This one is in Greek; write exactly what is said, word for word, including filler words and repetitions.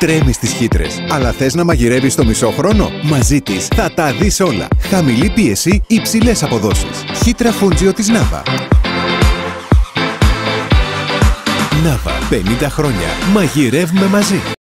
Τρέμεις στις χύτρες, αλλά θες να μαγειρεύεις το μισό χρόνο? Μαζί της θα τα δεις όλα. Χαμηλή πίεση, υψηλές αποδόσεις. Χύτρα Φούντζιο της Νάβα. Νάβα, πενήντα χρόνια. Μαγειρεύουμε μαζί.